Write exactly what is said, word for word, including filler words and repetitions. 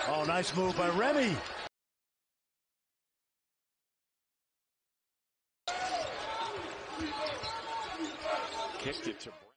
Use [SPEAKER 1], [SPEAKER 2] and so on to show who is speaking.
[SPEAKER 1] Oh, nice move by Remy.
[SPEAKER 2] Kicked it to